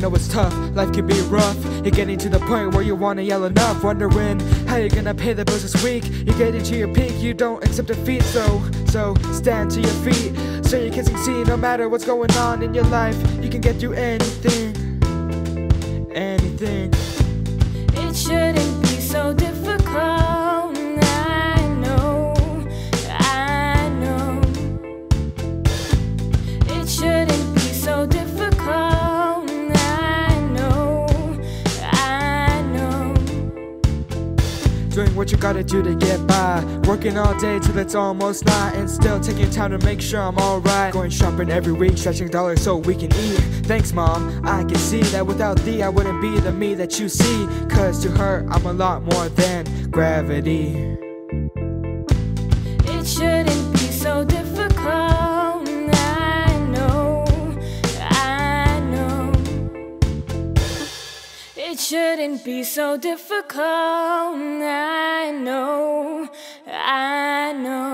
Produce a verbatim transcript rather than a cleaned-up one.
know it's tough, life can be rough. You're getting to the point where you wanna yell enough, wondering how you're gonna pay the bills this week. You're getting to your peak, you don't accept defeat. So, so stand to your feet, so you can succeed no matter what's going on in your life. You can get through anything, anything. It shouldn't be so difficult. I know, I know. It shouldn't be so difficult. I know, I know. Doing what you gotta do to get by, working all day till it's almost night, and still taking time to make sure I'm alright. Going shopping every week, stretching dollars so we can eat. Thanks mom, I can see that without thee I wouldn't be the me that you see. Cause to her I'm a lot more than gravity. It shouldn't be so difficult. I know, I know. It shouldn't be so difficult. I know, I know.